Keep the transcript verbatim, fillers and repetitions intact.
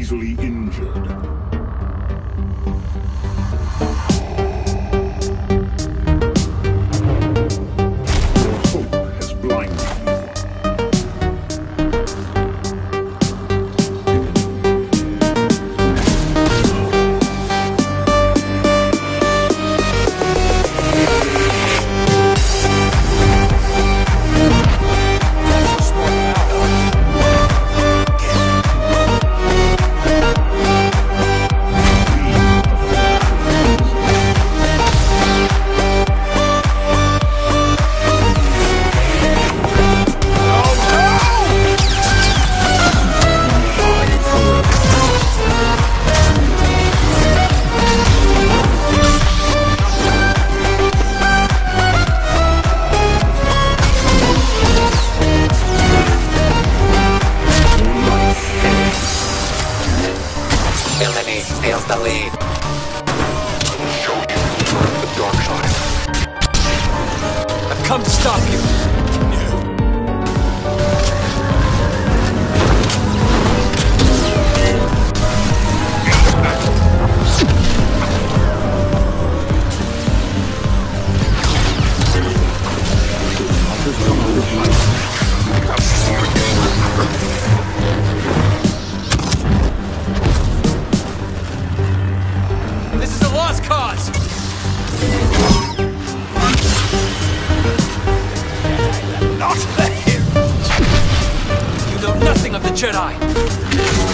easily injured. Your hope has blinded you. Steals the lead. Show you the dark side. I've come to stop you. This is a lost cause! Not him! You know nothing of the Jedi!